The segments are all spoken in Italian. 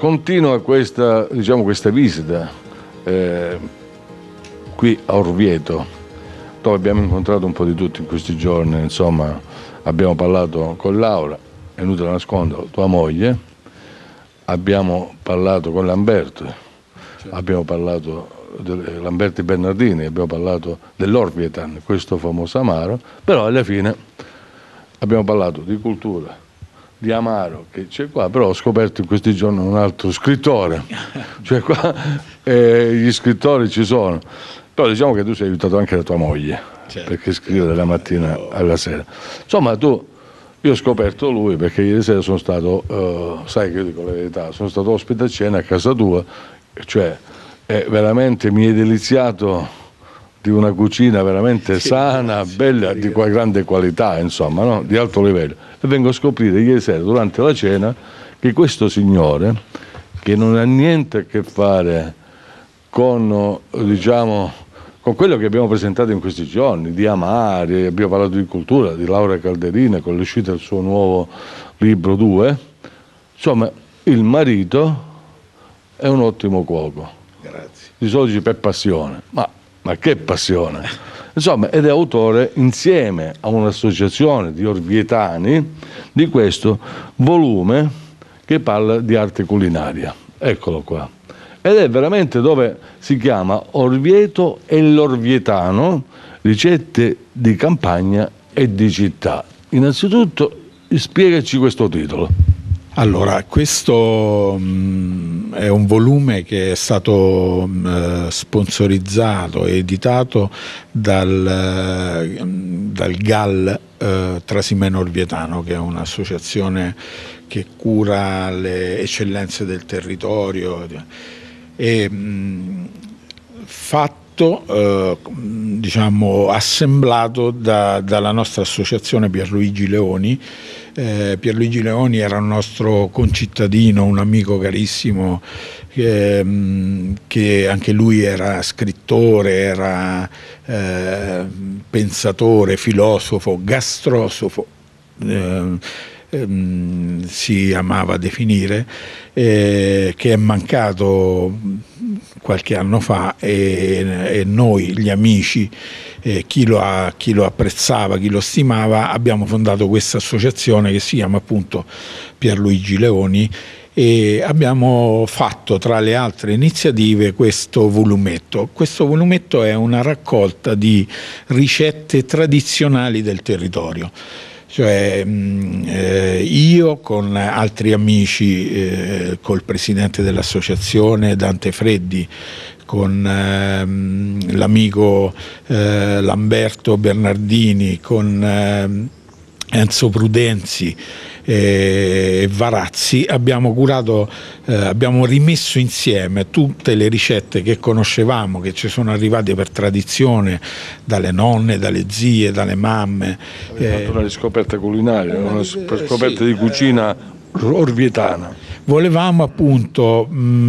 continua questa, diciamo, questa visita qui a Orvieto, dove abbiamo incontrato un po' di tutti in questi giorni, insomma, abbiamo parlato con Laura, è inutile nasconderlo, tua moglie, abbiamo parlato con Lamberto, certo. Abbiamo parlato Lamberti Bernardini, abbiamo parlato dell'Orvietan, questo famoso amaro, però alla fine abbiamo parlato di cultura, di amaro che c'è qua, però ho scoperto in questi giorni un altro scrittore, cioè qua gli scrittori ci sono, però diciamo che tu sei aiutato anche da tua moglie, certo. Perché scrive dalla mattina alla sera, insomma io ho scoperto lui perché ieri sera sono stato, sai che io dico la verità, sono stato ospite a cena a casa tua, cioè veramente mi è deliziato di una cucina veramente sana, bella, di grande qualità, insomma, no? Di alto livello. E vengo a scoprire ieri sera durante la cena che questo signore, che non ha niente a che fare con, diciamo, con quello che abbiamo presentato in questi giorni, di amari, abbiamo parlato di cultura, di Laura Calderina con l'uscita del suo nuovo libro 2, insomma, il marito è un ottimo cuoco. Grazie. Di solito per passione, ma che passione! Insomma, ed è autore insieme a un'associazione di orvietani di questo volume che parla di arte culinaria. Eccolo qua. Ed è veramente dove si chiama Orvieto e l'Orvietano, ricette di campagna e di città. Innanzitutto spiegaci questo titolo. Allora, questo è un volume che è stato sponsorizzato e editato dal GAL Trasimeno Orvietano, che è un'associazione che cura le eccellenze del territorio, e fatto, diciamo, assemblato dalla nostra associazione Pierluigi Leoni. Pierluigi Leoni era un nostro concittadino, un amico carissimo, che anche lui era scrittore, era pensatore, filosofo, gastrosofo, si amava definire, che è mancato qualche anno fa, e noi, gli amici, chi lo apprezzava, chi lo stimava, abbiamo fondato questa associazione che si chiama appunto Pierluigi Leoni, e abbiamo fatto, tra le altre iniziative, questo volumetto. Questo volumetto è una raccolta di ricette tradizionali del territorio. Cioè io con altri amici, col presidente dell'associazione Dante Freddi, con l'amico Lamberto Bernardini, con Enzo Prudenzi e Varazzi, abbiamo curato, abbiamo rimesso insieme tutte le ricette che conoscevamo, che ci sono arrivate per tradizione dalle nonne, dalle zie, dalle mamme. Avete fatto una riscoperta culinaria, una scoperta di cucina orvietana. Volevamo appunto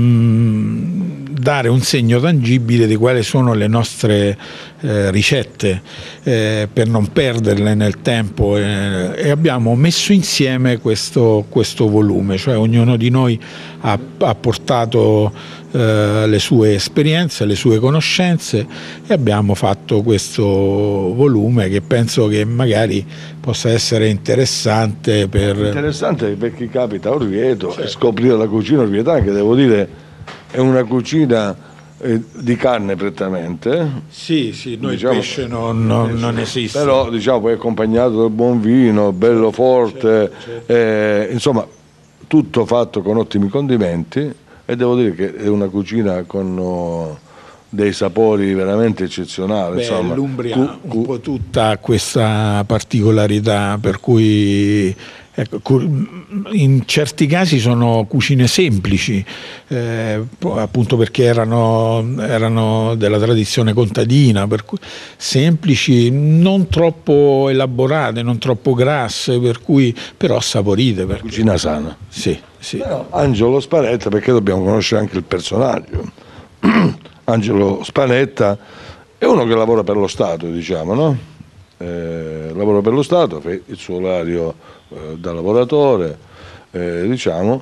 dare un segno tangibile di quali sono le nostre ricette, per non perderle nel tempo, e abbiamo messo insieme questo volume, cioè ognuno di noi ha portato le sue esperienze, le sue conoscenze, e abbiamo fatto questo volume che penso che magari possa essere interessante per chi capita a Orvieto, certo, e scoprire la cucina orvietana, che devo dire è una cucina di carne prettamente. Sì, noi diciamo, il pesce non esiste. Però diciamo poi accompagnato dal buon vino, bello forte, certo. Insomma tutto fatto con ottimi condimenti, e devo dire che è una cucina con dei sapori veramente eccezionali. Insomma, l'Umbria un po' tutta questa particolarità, per cui ecco, in certi casi sono cucine semplici, appunto perché erano della tradizione contadina, per cui semplici, non troppo elaborate, non troppo grasse, per cui però saporite. Cucina sana. Sì. Però Angelo Spanetta, perché dobbiamo conoscere anche il personaggio. Angelo Spanetta è uno che lavora per lo Stato, diciamo, no? Lavora per lo Stato, fa il suo orario da lavoratore, diciamo,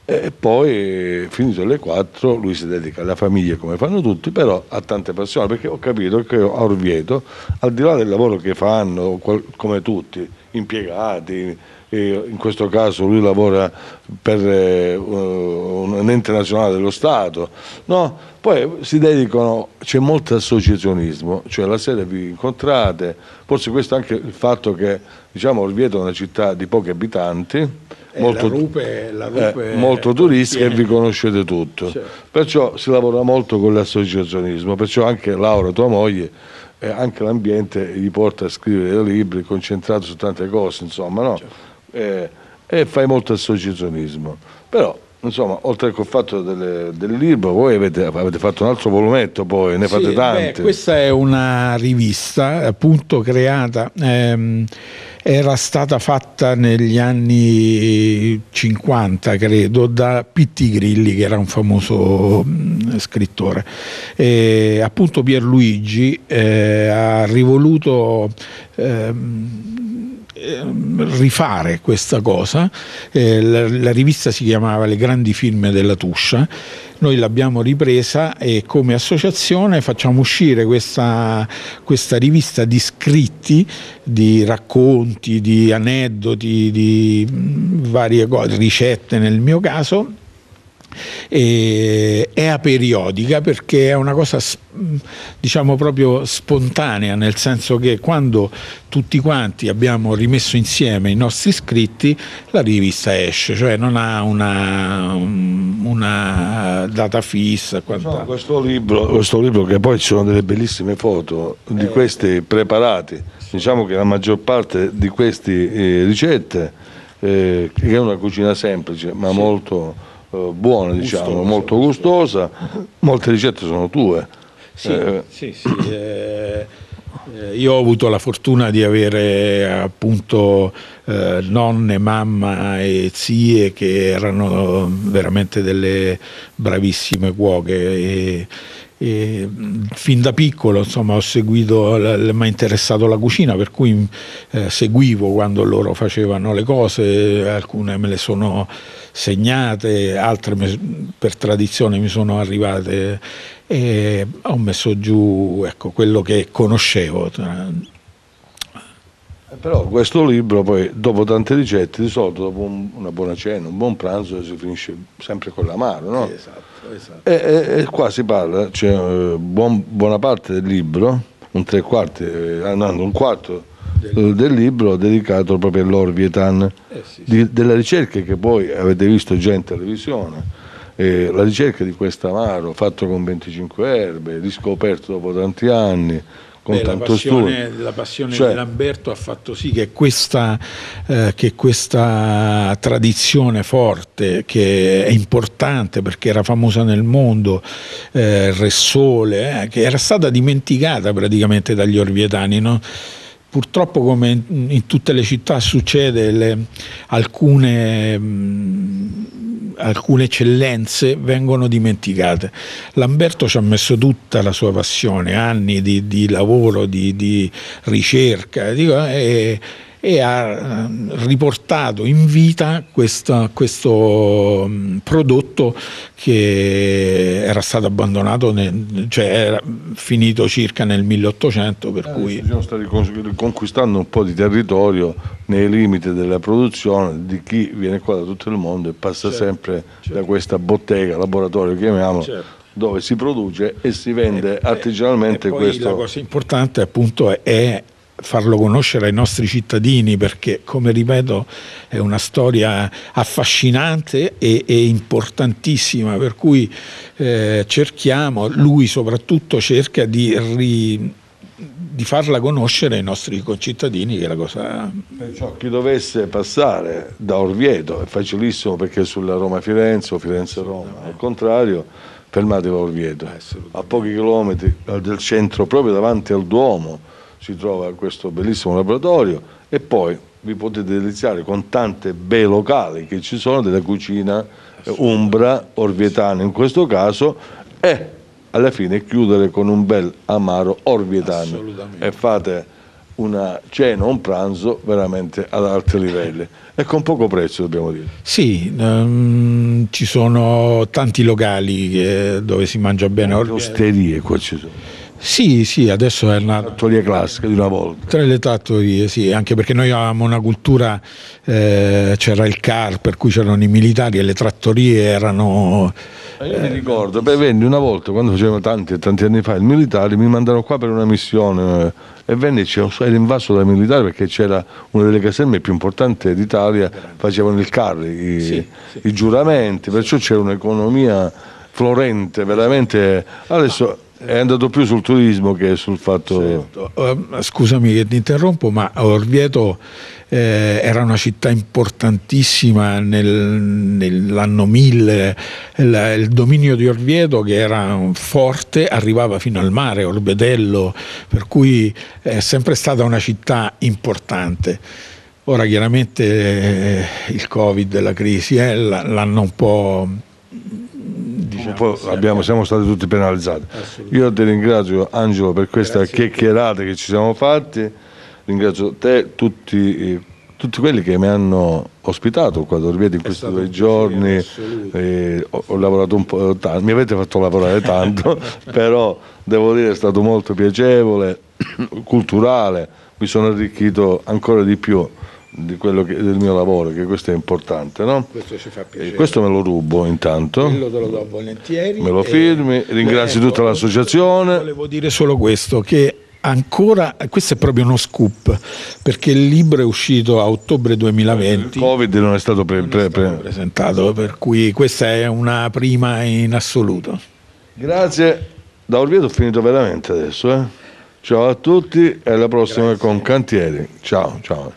E poi, finito le 4, lui si dedica alla famiglia come fanno tutti, però ha tante passioni, perché ho capito che a Orvieto, al di là del lavoro che fanno, come tutti, impiegati, in questo caso lui lavora per un ente nazionale dello Stato, no? Poi si dedicano, c'è molto associazionismo, cioè la sera vi incontrate, forse questo anche il fatto che, diciamo, Orvieto è una città di pochi abitanti, molto, la rupe molto turistica, e vi conoscete tutto, certo. Perciò si lavora molto con l'associazionismo, perciò anche Laura, tua moglie, anche l'ambiente gli porta a scrivere dei libri, concentrato su tante cose, insomma, no? Certo. E fai molto associazionismo, però insomma, oltre al fatto del libro, voi avete fatto un altro volumetto, poi ne fate tanti. Questa è una rivista appunto creata, era stata fatta negli anni 50 credo da Pitti Grilli, che era un famoso scrittore, e appunto Pierluigi ha rivoluto rifare questa cosa. La rivista si chiamava Le grandi firme della Tuscia, noi l'abbiamo ripresa e come associazione facciamo uscire questa rivista di scritti, di racconti, di aneddoti, di varie cose, ricette nel mio caso. E è aperiodica perché è una cosa, diciamo, proprio spontanea, nel senso che quando tutti quanti abbiamo rimesso insieme i nostri scritti la rivista esce, cioè non ha una data fissa. No, questo libro che poi ci sono delle bellissime foto di questi preparati, diciamo che la maggior parte di queste ricette che è una cucina semplice ma molto buona, diciamo, molto gustosa. Molte ricette sono tue. Sì. Io ho avuto la fortuna di avere appunto nonne, mamma e zie che erano veramente delle bravissime cuoche e fin da piccolo, insomma, ho seguito, mi ha interessato la cucina, per cui seguivo quando loro facevano le cose, alcune me le sono segnate, altre per tradizione mi sono arrivate e ho messo giù, ecco, quello che conoscevo. Però questo libro poi, dopo tante ricette, di solito dopo una buona cena, un buon pranzo, si finisce sempre con l'amaro, no? Esatto. E qua si parla, c'è buona parte del libro, un quarto del libro dedicato proprio all'Orvietan, delle ricerche che poi avete visto già in televisione, la ricerca di questo amaro fatto con 25 erbe, riscoperto dopo tanti anni. La passione di Lamberto ha fatto sì che questa tradizione forte, che è importante perché era famosa nel mondo, Ressole, che era stata dimenticata praticamente dagli orvietani, no? Purtroppo, come in tutte le città succede, alcune eccellenze vengono dimenticate. Lamberto ci ha messo tutta la sua passione, anni di lavoro, di ricerca, e ha riportato in vita questo prodotto che era stato abbandonato, cioè era finito circa nel 1800, per cui siamo stati conquistando un po' di territorio nei limiti della produzione di chi viene qua da tutto il mondo e passa sempre da questa bottega, laboratorio chiamiamo, dove si produce e si vende artigianalmente. La cosa importante appunto è farlo conoscere ai nostri cittadini, perché, come ripeto, è una storia affascinante e importantissima, per cui lui soprattutto cerca di farla conoscere ai nostri concittadini, che è la cosa. Perciò chi dovesse passare da Orvieto è facilissimo, perché è sulla Roma-Firenze o Firenze-Roma, al contrario, fermatevi a Orvieto, a pochi chilometri del centro, proprio davanti al Duomo si trova questo bellissimo laboratorio, e poi vi potete deliziare con tante bei locali che ci sono della cucina umbra, orvietana in questo caso, e alla fine chiudere con un bel amaro orvietano, e fate una cena, un pranzo veramente ad alti livelli e con poco prezzo, dobbiamo dire. Sì, ci sono tanti locali dove si mangia bene. Le osterie qua ci sono. Sì, sì, adesso è una Trattoria classica di una volta. tra le trattorie, sì, anche perché noi avevamo una cultura, c'era il CAR, per cui c'erano i militari e le trattorie erano... Io mi ricordo, vendi una volta, quando facevano tanti e tanti anni fa, i militari mi mandarono qua per una missione e venne, era invaso dai militari perché c'era una delle caserme più importanti d'Italia, facevano il CAR, i giuramenti, perciò c'era un'economia florente, veramente. Adesso è andato più sul turismo che sul fatto... Certo. Scusami che ti interrompo, ma Orvieto era una città importantissima nell'anno 1000, il dominio di Orvieto, che era forte, arrivava fino al mare, Orbetello, per cui è sempre stata una città importante. Ora chiaramente il Covid, la crisi l'hanno un po'... siamo stati tutti penalizzati. Io ti ringrazio, Angelo, per questa chiacchierata che ci siamo fatti, ringrazio te, tutti quelli che mi hanno ospitato qua ad Orvieto in questi 2 giorni. Ho lavorato un po' tanto, mi avete fatto lavorare tanto, però devo dire è stato molto piacevole, culturale, mi sono arricchito ancora di più di quello del mio lavoro, che questo è importante, no? Questo ci fa piacere. Questo me lo rubo intanto. Quello te lo do volentieri. Me lo firmi, ringrazio tutta l'associazione. Volevo dire solo questo, che ancora, questo è proprio uno scoop, perché il libro è uscito a ottobre 2020. Il Covid non è stato presentato, per cui questa è una prima in assoluto. Grazie, da Orvieto ho finito veramente adesso. Ciao a tutti e alla prossima con Cantieri. Ciao, ciao.